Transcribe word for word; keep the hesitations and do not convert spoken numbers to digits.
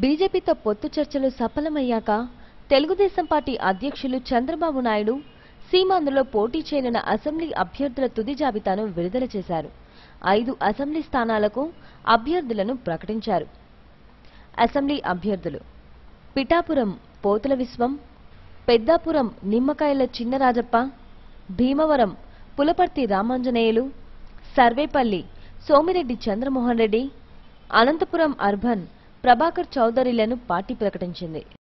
బీజేపీతో పొత్తు చర్చలు సఫలమయ్యాక తెలుగుదేశం పార్టీ అధ్యక్షులు చంద్రబాబు నాయుడు సీమాంధ్రలో పోటీ చేయనున్న అసెంబ్లీ అభ్యర్థుల తుది జాబితాను విడుదల చేశారు. ఐదు అసెంబ్లీ స్థానాలకు అభ్యర్థులను ప్రకటించారు. అసెంబ్లీ అభ్యర్థులు: పిఠాపురం పోతుల విశ్వం, పెద్దాపురం నిమ్మకాయల చిన్నరాజప్ప, భీమవరం పులపర్తి రామాంజనేయులు, సర్వేపల్లి సోమిరెడ్డి చంద్రమోహన్ రెడ్డి, అనంతపురం అర్బన్ ప్రభాకర్ చౌదరిలను పార్టీ ప్రకటించింది.